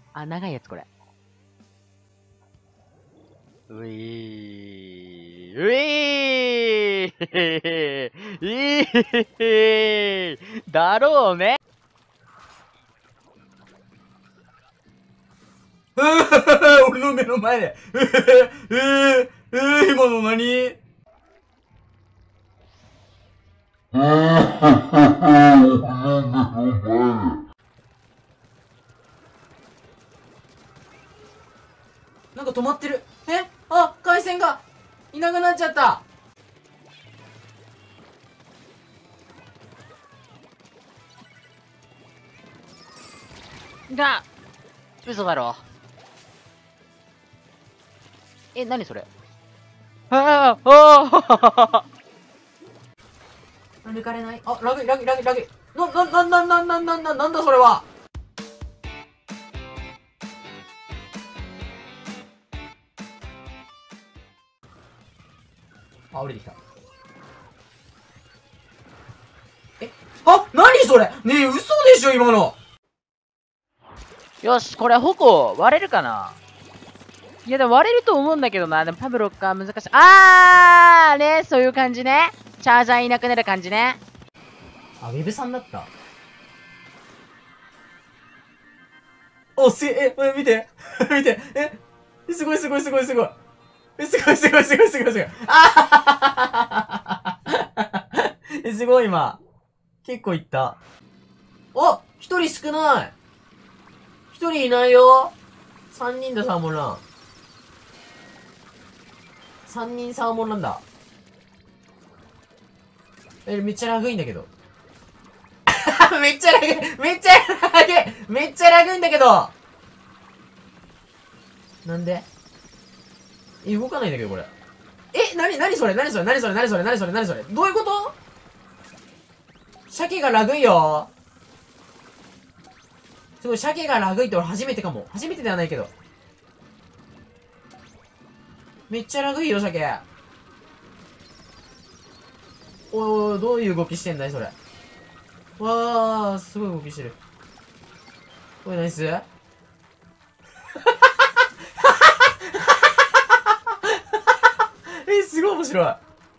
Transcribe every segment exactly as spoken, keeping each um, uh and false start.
あ、長いやつこれ。ういー。ういーいーだろうね。 俺の目の前で。えー、えー、えー、今の何？なんか止まってる。え？あ、回線がいなくなっちゃった。 が、嘘だろ。え、なにそれ？ああ、ああ抜かれない。あ、ラグラグラグラグ。な、な、な、な、な、な、な、な、なんだそれは。あ、降りてきた。え、あ、なにそれ。ねえ、嘘でしょ今の。 よし、これ矛割れるかな。いや、でも割れると思うんだけどな。でもパブロックは難しい。あーね、そういう感じね。チャージャーいなくなる感じね。 あ、ウェブさんだった。お、すえ、え、見て。見て。え、すごいすごいすごいすごい。え、すごいすごいすごいすごいすごい。あはははえ、すごい今。結構いった。あ、一人少ない。一人いないよ。三人だ、サーモンラン。三人サーモンランだ。え、めっちゃラグいんだけど。めっちゃラグめっちゃラグめっちゃラグいんだけど。なんで？え、動かないんだけど、これ。え、なに、なにそれ、なにそれ、なにそれ、なにそれ、なにそれ、なにそれ。どういうこと？鮭がラグいよ。すごい、鮭がラグいって俺初めてかも。初めてではないけど。めっちゃラグいよ、鮭。おいおい、どういう動きしてんだい、それ。わー、すごい動きしてる。これナイス？え、すごい面白い。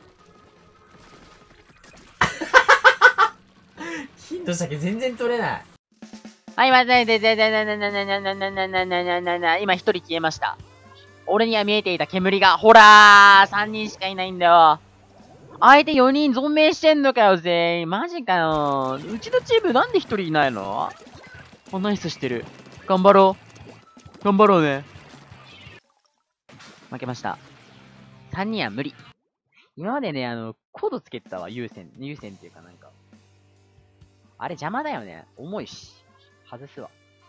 金の鮭全然取れない。 はい、待って、で、で、で、で、で、で、で、で、で、で、で、で、で、今一人消えました。俺には見えていた煙が、ほらー !さん 人しかいないんだよ。相手よにん存命してんのかよ、全員。マジかよ。うちのチームなんでひとりいないの？あ、ナイスしてる。頑張ろう。頑張ろうね。負けました。さんにんは無理。今までね、あの、コードつけてたわ、優先。優先っていうかなんか。あれ邪魔だよね。重いし。外すわ。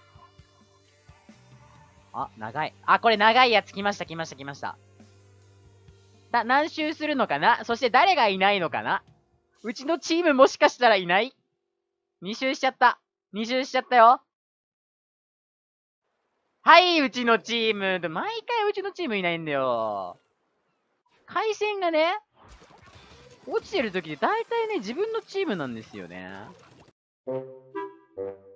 あ、長い。あ、これ長いやつ来ました、来ました、来ました。だ、何周するのかな？そして誰がいないのかな？うちのチームもしかしたらいない？ に 周しちゃった。に周しちゃったよ。はい、うちのチーム。で、毎回うちのチームいないんだよ。回線がね、落ちてる時で大体ね、自分のチームなんですよね。